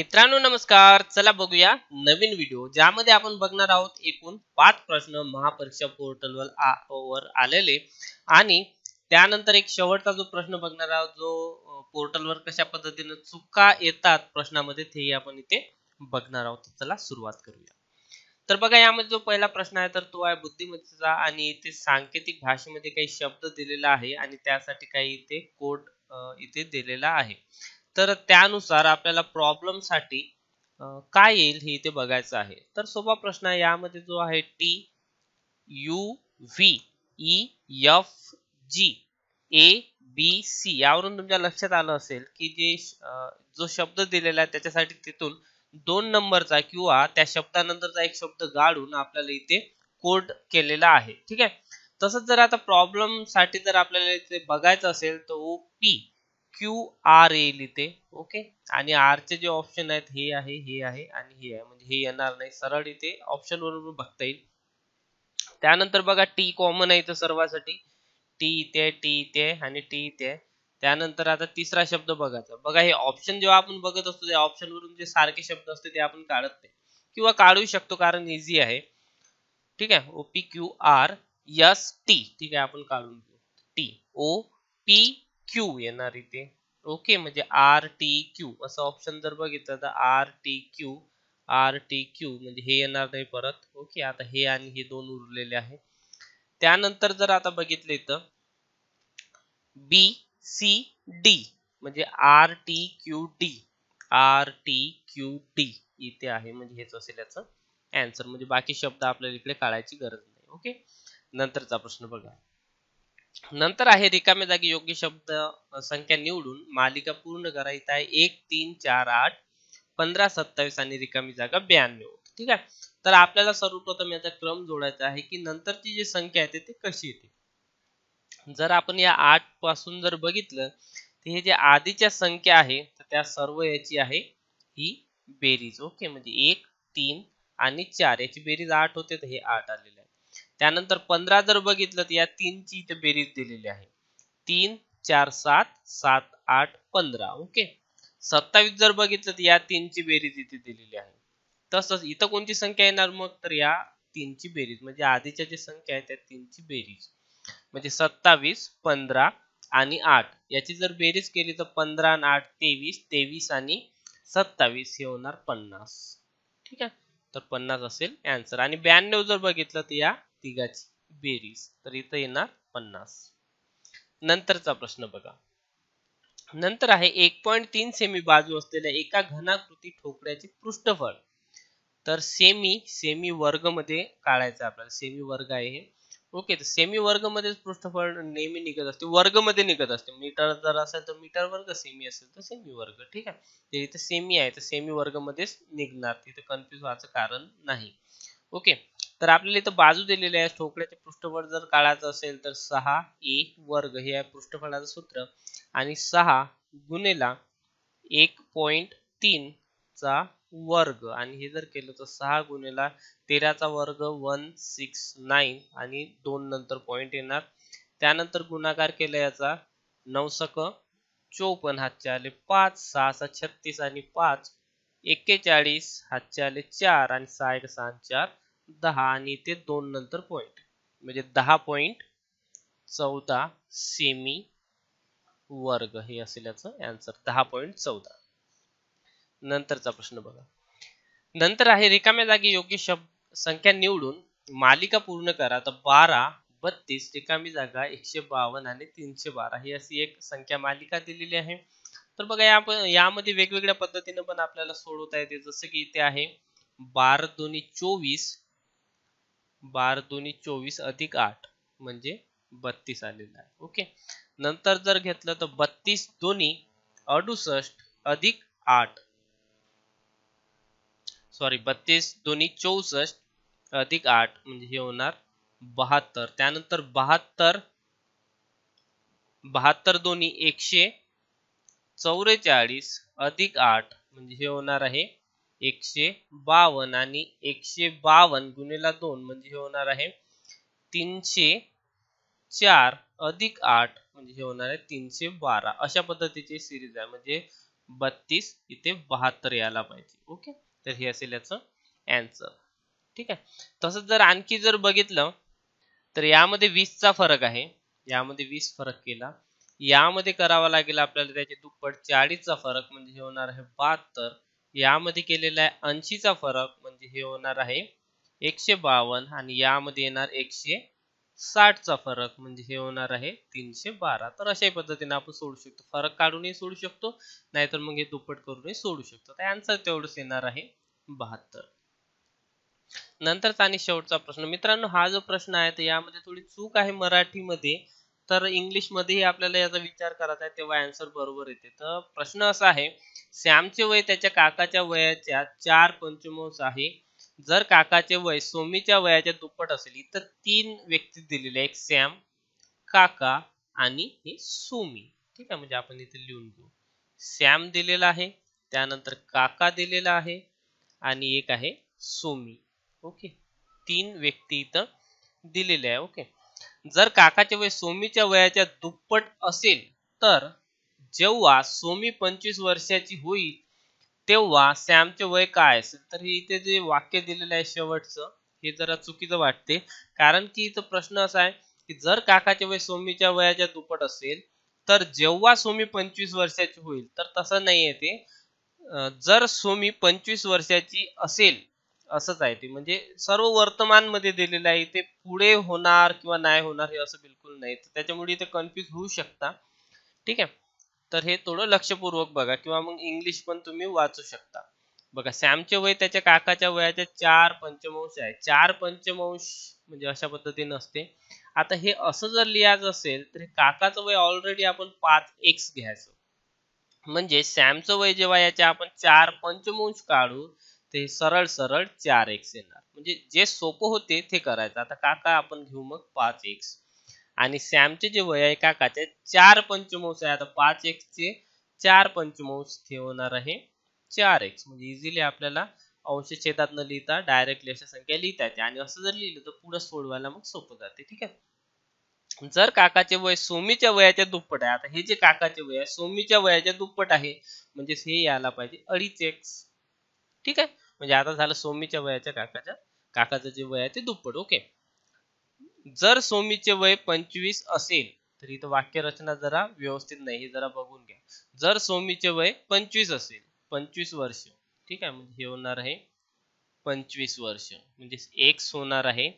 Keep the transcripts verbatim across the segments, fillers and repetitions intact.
मित्रांनो नमस्कार. चला बघूया नवीन व्हिडिओ ज्यामध्ये आपण बघणार आहोत एकूण पाच प्रश्न महापरीक्षा पोर्टलवर वर आलेले आणि त्यानंतर एक शेवटचा जो प्रश्न बघणार आहोत जो पोर्टलवर कशा पद्धतीने चुका येतात प्रश्नामध्ये तेही आपण इथे बघणार आहोत. चला सुरुवात करूया. तर बघा यामध्ये जो पहिला प्रश्न आहे तर तो आहे बुद्धिमत्तेचा आणि इथे सांकेतिक भाषेमध्ये काही शब्द दिलेला आहे आणि त्यासाठी काही इथे कोड इथे दिलेला आहे. तर त्यानुसार आपल्याला प्रॉब्लेम साठी काय येईल हे इथे बघायचं आहे. तर सोपा प्रश्न आहे. यामध्ये जो आहे T U V E F G A B C यावरून तुमच्या लक्षात आलं असेल की जे जो शब्द दिलेला आहे त्याच्यासाठी तिथून दोन नंबरचा किंवा त्या शब्दानंतरचा एक शब्द गाळून आपल्याला इथे कोड केलेला आहे. ठीक आहे. तसंच जर आता प्रॉब्लेम साठी जर आपल्याला इथे बघायचं असेल तर ओ पी क्यू आर येईल इथे. ओके. आणि आर चे जे ऑप्शन आहेत हे आहे हे आहे आणि हे आहे म्हणजे हे येणार नाही. सरळ इथे ऑप्शन वरून बघता येईल. त्यानंतर बघा टी कॉमन आहे इथं सर्वांसाठी. टी इथे टी इथे आणि टी इथे. त्यानंतर आता तिसरा शब्द बघायचा. बघा हे ऑप्शन जेव्हा आपण बघत असतो त्या ऑप्शन वरून जे सारखे शब्द असते ते आपण काढत नाही किंवा काढू शकतो कारण इझी आहे. ठीक आहे. O P Q R S T. ठीक आहे. आपण काढून घेऊ. टी ओ पी क्यू येणार इथे. ओके. म्हणजे आर टी क्यू असं ऑप्शन जर बघितलं तर R T Q R T Q म्हणजे हे येणार नाही परत. ओके. आता हे आणि हे दोन उरलेले आहे. त्यानंतर जर आता बघितलं इथं बी सी डी म्हणजे R T Q D R T Q D इथे आहे म्हणजे हेच असेल याचं आन्सर. म्हणजे बाकी शब्द आपल्याला इकडे काढायची गरज नाही. ओके. नंतरचा प्रश्न बघा. नंतर आहे रिकाम्या जागी योग्य शब्द संख्या निवडून मालिका पूर्ण करा. इथे आहे एक तीन चार आठ पंधरा सत्तावीस आणि रिकामी जागा ब्याण्णव. ठीक आहे. तर आपल्याला सर्वप्रथम याचा क्रम जोडायचा आहे की नंतरची जी संख्या आहे ती कशी येते. जर आपण या आठ पासून जर बघितलं तर हे जे आधीच्या संख्या आहे तर त्या सर्व याची आहे ही बेरीज. ओके. म्हणजे एक तीन आणि चार याची बेरीज आठ होते तर हे आठ आलेले आहे. त्यानंतर पंधरा जर बघितलं तर या तीन ची इथे बेरीज दिलेली आहे. तीन चार सात सात आठ पंधरा. ओके. सत्तावीस जर बघितलं तर या तीन ची बेरीज इथे दिलेली आहे. तसंच इथं कोणती संख्या येणार मग तर या तीन ची बेरीज म्हणजे आधीच्या जी संख्या आहे त्या तीन ची बेरीज म्हणजे सत्तावीस पंधरा आणि आठ याची जर बेरीज केली तर पंधरा आणि आठ तेवीस तेवीस आणि सत्तावीस हे होणार पन्नास. ठीक आहे. तर पन्नास असेल आन्सर. आणि ब्याण्णव जर बघितलं तर या तिघाची बेरीज तर इथं येणार पन्नास. नंतरचा प्रश्न बघा. नंतर आहे एक पॉइंट तीन सेमी बाजू असलेल्या एका घनाकृती ठोकळ्याचे पृष्ठफळ. तर सेमी सेमी वर्ग मध्ये काढायचं आपल्याला. सेमी वर्ग आहे हे. ओके. तर सेमी वर्ग मध्ये पृष्ठफळ नेहमी निघत असते वर्ग मध्ये निघत असते. मीटर जर असेल तर मीटर वर्ग सेमी असेल तर सेमी वर्ग. ठीक आहे. ते इथे सेमी आहे तर सेमी वर्ग मध्येच निघणार. तिथे कन्फ्युज व्हायचं कारण नाही. ओके. तर आपल्याला इथं बाजू दिलेली आहे. ठोकळ्याचे पृष्ठफळ जर काढायचं असेल तर सहा ए वर्ग हे आहे पृष्ठफळाचं सूत्र आणि सहा गुणेला एक पॉइंट तीन चा वर्ग आणि हे जर केलं तर सहा गुणेला तेराचा वर्ग वन सिक्स नाईन आणि दोन नंतर पॉइंट येणार. त्यानंतर गुणाकार केला याचा नऊ सक चोपन्न हातचे आले पाच सहा सहा छत्तीस आणि पाच एक्केचाळीस हातचे आले चार आणि सहा एक सहा चार दहा आणि ते दोन नंतर पॉइंट म्हणजे दहा पॉइंट चौदा सेमी वर्ग हे असेल याचं आन्सर. दहा पॉइंट चौदा. नंतरचा प्रश्न बघा. नंतर आहे रिकाम्या जागी योग्य शब्द संख्या निवडून मालिका पूर्ण करा. तर बारा बत्तीस रिकामी जागा एकशे बावन्न आणि तीनशे बारा ही अशी एक संख्या मालिका दिलेली आहे. तर बघा या यामध्ये वेगवेगळ्या पद्धतीने पण आपल्याला सोडवता येते. जसं की इथे आहे बारा दोन्ही चोवीस बारा दोन्ही चोवीस अधिक आठ म्हणजे बत्तीस आलेला आहे. ओके. नंतर जर घेतलं तर बत्तीस दोन्ही अडुसष्ट अधिक आठ सॉरी बत्तीस दोन्ही चौसष्ट अधिक आठ म्हणजे हे होणार बहात्तर. त्यानंतर बहात्तर बहात्तर दोन्ही एकशे चौवेचाळीस अधिक आठ म्हणजे हे होणार आहे एकशे बावन्न आणि एकशे बावन्न गुणिला दोन म्हणजे हे होणार आहे तीनशे चार अधिक आठ म्हणजे हे होणार आहे तीनशे बारा. अशा पद्धतीची सिरीज आहे. म्हणजे बत्तीस इथे बहात्तर यायला पाहिजे. ओके, तर हे असेल याचं आन्सर. ठीक आहे. तसंच जर आणखी जर बघितलं तर यामध्ये वीस चा फरक आहे, यामध्ये वीस फरक केला, यामध्ये करावा लागेल आपल्याला त्याचे दुप्पट चाळीस चा फरक म्हणजे हे होणार आहे बहात्तर, यामध्ये केलेला आहे ऐंशी चा फरक म्हणजे हे होणार आहे एकशे बावन्न, आणि यामध्ये येणार एकशे साठ चा फरक म्हणजे हे होणार आहे तीनशे बारा. तर अशाही पद्धतीने आपण सोडू शकतो, फरक काढूनही सोडू शकतो, नाहीतर मग हे दुप्पट करूनही सोडू शकतो. तर आन्सर तेवढंच येणार आहे बहात्तर. नंतरचा आणि शेवटचा प्रश्न मित्रांनो, हा जो प्रश्न आहे तर यामध्ये थोडी चूक आहे मराठीमध्ये, तर इंग्लिश मध्येही आपल्याला याचा विचार करायचा आहे, तेव्हा आन्सर बरोबर येते. तर प्रश्न असा आहे, सॅमचे वय त्याच्या काकाच्या वयाच्या चार पंचमांश आहे. जर काकाचे वय सोमीच्या वयाच्या दुप्पट असेल, इतर तीन व्यक्ती दिलेले, एक सॅम, काका आणि हे सोमी. ठीक आहे, म्हणजे आपण इथे लिहून घेऊ. सॅम दिलेला आहे, त्यानंतर काका दिलेला आहे, आणि एक आहे सोमी. ओके, तीन व्यक्ती इथं दिलेले आहे. ओके, जर काकाचे वय सोमीच्या वयाच्या दुप्पट असेल तर जेव्हा सोमी पंचवीस वर्षाची होईल तेव्हा सॅमचे वय काय असेल. तर इथे जे वाक्य दिलेलं आहे शेवटचं हे जरा चुकीचं वाटते, कारण की इथं प्रश्न असा आहे की जर काकाचे वय सोमीच्या वयाच्या दुप्पट असेल तर जेव्हा सोमी पंचवीस वर्षाची होईल, तर तसं नाही आहे ते. जर सोमी पंचवीस वर्षाची असेल असंच आहे ते, म्हणजे सर्व वर्तमान मध्ये दिलेलं आहे, ते पुढे होणार किंवा नाही होणार हे असं बिलकुल नाही, त्याच्यामुळे इथे कन्फ्युज होऊ शकता. ठीक आहे, तर हे थोडं लक्षपूर्वक बघा, किंवा मग इंग्लिश पण तुम्ही वाचू शकता. बघा, सॅमचे वय त्याच्या काकाच्या वयाच्या चार पंचमांश आहे. चार पंचमांश म्हणजे अशा पद्धतीने असते. आता हे असं जर लिहायचं असेल तर काकाचं वय ऑलरेडी आपण पाच एक्स घ्यायचं, म्हणजे सॅमचं वय जेव्हा याच्या आपण चार पंचमांश काढू ते सरळ सरळ चार एक्स येणार, म्हणजे जे सोपं होते ते करायचं. आता काका आपण घेऊ मग पाच एक्स, आणि सॅमचे जे वय आहे काकाचे चार पंचमांश आहे, आता पाच एक्स चे चार पंचमांश ते होणार आहे चार एक्स, म्हणजे इझिली आपल्याला अंश छेदात न लिहिता डायरेक्टली अशा संख्या लिहिता येते, आणि असं जर लिहिलं तर पुढे सोडवायला मग सोपं जाते. ठीक आहे, जर काकाचे वय सोमीच्या वयाच्या दुप्पट आहे, आता हे जे काकाचे वय आहे सोमीच्या वयाच्या दुप्पट आहे, म्हणजे हे यायला पाहिजे अडीच एक्स. ठीक आहे, म्हणजे आता झालं सोमीच्या वयाच्या काकाच्या काकाचं जे वय आहे ते दुप्पट. ओके, जर सोमीचे वय पंचवीस असेल तर इथं वाक्य रचना जरा व्यवस्थित नाही, हे जरा बघून घ्या. जर सोमीचे वय पंचवीस असेल, पंचवीस वर्ष, ठीक आहे, म्हणजे हे होणार आहे पंचवीस वर्ष, म्हणजे एक्स होणार आहे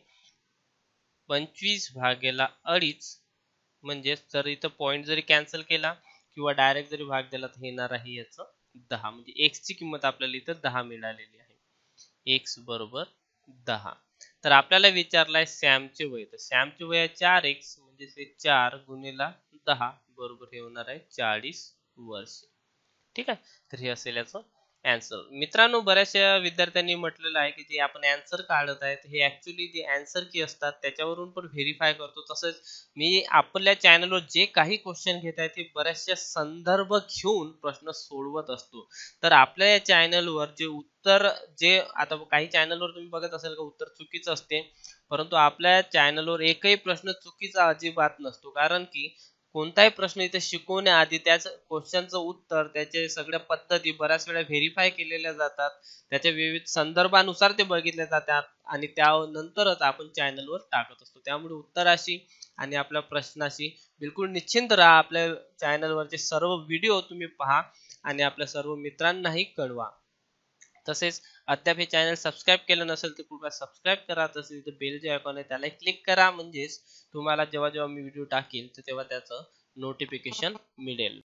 पंचवीस भागेला अडीच, म्हणजे जर इथं पॉइंट जरी कॅन्सल केला किंवा डायरेक्ट जरी भाग दिला तर येणार आहे याचं दहा, म्हणजे एक्स ची किंमत आपल्याला इथं दहा मिळालेली आहे. एक्स बरोबर दहा. तर आपल्याला विचारलाय सॅमचे वय, तर सॅमचे वय चार एक्स, म्हणजे ते चार गुणिला दहा बरोबर हे होणार आहे चाळीस वर्ष. ठीक आहे, तर हे असेल याचं आन्सर. मित्रांनो, बऱ्याचशा विद्यार्थ्यांनी म्हटलेलं आहे की जे आपण आन्सर काढत आहेत हे ऍक्च्युली जे आन्सर की असतात त्याच्यावरून पण व्हेरीफाय करतो. तसंच मी आपल्या चॅनलवर जे काही क्वेश्चन घेत आहे ते बऱ्याचशा संदर्भ घेऊन प्रश्न सोडवत असतो. तर आपल्या या चॅनलवर जे उत्तर, जे आता काही चॅनलवर तुम्ही बघत असाल का उत्तर चुकीचं असते, परंतु आपल्या चॅनलवर एकही प्रश्न चुकीचा अजिबात नसतो, कारण की कोणताही प्रश्न इथे शिकवण्याआधी त्याच क्वेश्चनचं उत्तर, त्याचे सगळ्या पद्धती बऱ्याच वेळा व्हेरीफाय केलेल्या जातात, त्याच्या विविध संदर्भानुसार ते बघितले जातात, आणि त्यानंतरच आपण चॅनलवर टाकत असतो. त्यामुळे उत्तराशी आणि आपल्या प्रश्नाशी बिलकुल निश्चिंत राहा. आपल्या चॅनलवरचे सर्व व्हिडिओ तुम्ही पहा आणि आपल्या सर्व मित्रांनाही कळवा. तसेच अद्याप हे चॅनल सबस्क्राईब केलं नसेल तर कृपया सबस्क्राईब करा. तसेच इथे बेल जे आयकॉन आहे त्याला क्लिक करा, म्हणजेच तुम्हाला जेव्हा जेव्हा मी व्हिडिओ टाकेल तर तेव्हा त्याचं नोटिफिकेशन मिळेल.